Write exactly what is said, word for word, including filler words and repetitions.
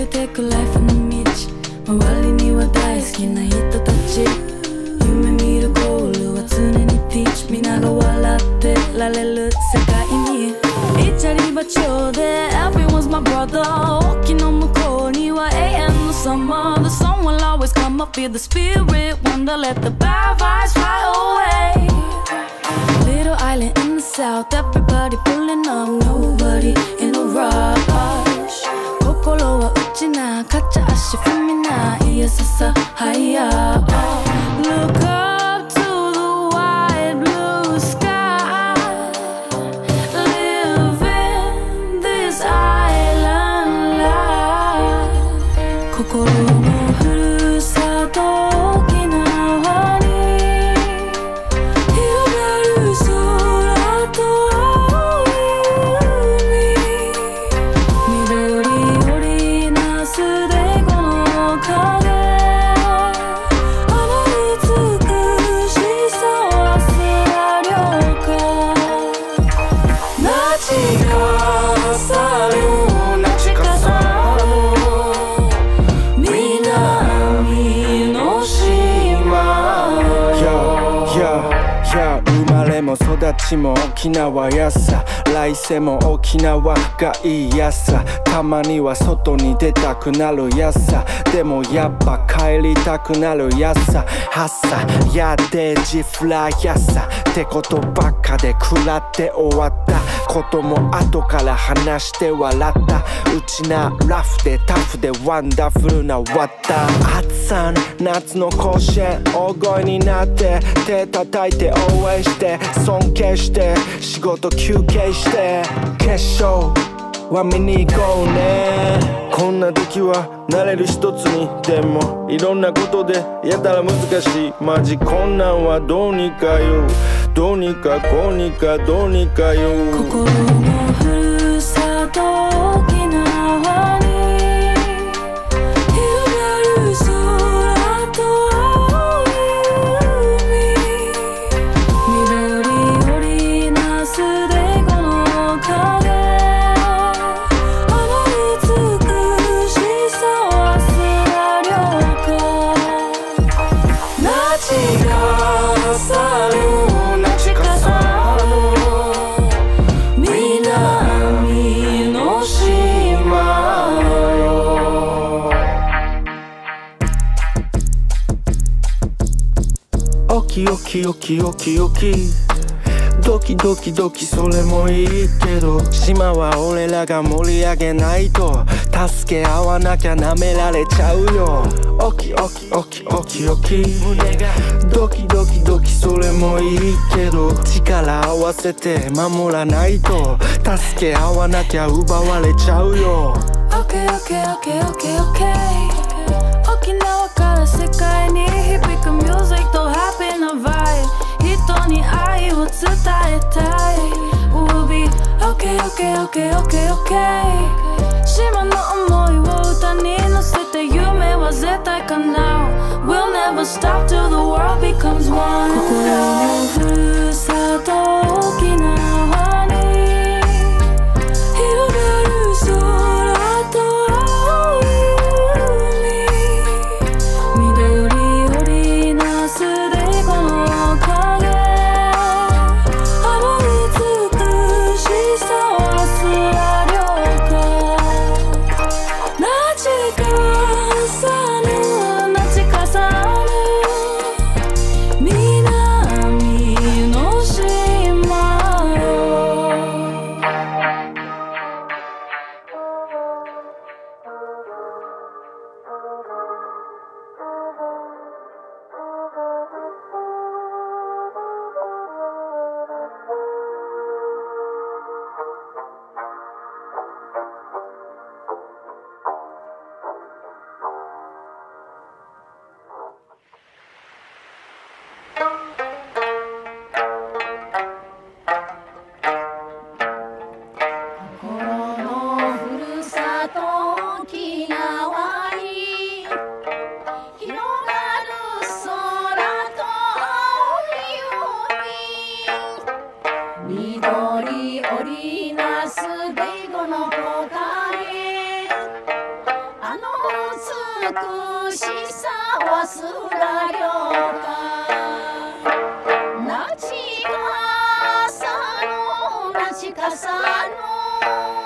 げてくライフの道、周りには大好きな人たち、夢見るゴールは常にティーチ、皆が笑ってられる世界に、イチャリバ町で Everyone's my brother、 沖の向こうには永遠の summer、 The sun will always come up, feel the spirit wonder, let the bad vibes fly away. Little island in the south, everybody pulling up, nobody in a rush. 心は内な、カチャ足踏みな、いやささhigher. Look up to the wide blue sky, live in this island life. 心のふるさと沖縄に育ちも沖縄やさ、来世も沖縄がいいやさ、たまには外に出たくなるやさ、でもやっぱ帰りたくなるやさ、はっさやでジフラやさってことばっかで食らって終わったことも後から話して笑った、うちなラフでタフでワンダフルな終わった、暑さの夏の甲子園大声になって手叩いて応援して尊敬して仕事休憩して決勝は見に行こうね。こんな時は慣れる一つに、でもいろんなことでやったら難しい、マジこんなんはどうにかよ、どうにかこうにかどうにかよ。 心のふるさと沖縄に広がる空と青い海、緑織りなすでこの影、あの美しさ忘れ了解、なちかさるオキオキオキオキオキドキドキドキそれもいいけど、島は俺らが盛り上げないと助け合わなきゃなめられちゃうよ。オキオキオキオキオキ胸がドキドキドキそれもいいけど、力合わせて守らないと助け合わなきゃ奪われちゃうよ。 オッケーオッケーオッケーオッケーオッケー、沖縄から世界に響くミュージックとハッピーなバイブ、人に愛を伝えたい。 We'll be okay okay okay okay okay、 島の想いを歌に乗せて夢は絶対叶う。 We'll never stop till the world becomes one。 心のふるさと沖縄に広がる空と青い海、緑織りなすでこの影、あの美しさ忘れ了解、なちかさぬなちかさぬ南の島よ。 心のふるさと沖縄に広がる空と青い海、緑織りなすデイゴの答え、あの美しさはすらりょうかなちかさのなちかさの